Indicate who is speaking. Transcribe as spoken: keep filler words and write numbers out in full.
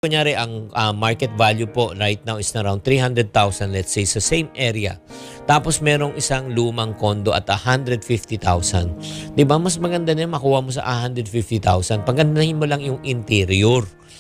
Speaker 1: kunyari, ang ah, market value po right now is around three hundred thousand, let's say, sa same area. Tapos merong isang lumang kondo at one hundred fifty thousand. Di ba? Mas maganda na yun, makuha mo sa one hundred fifty thousand. Pagandahin mo lang yung interior.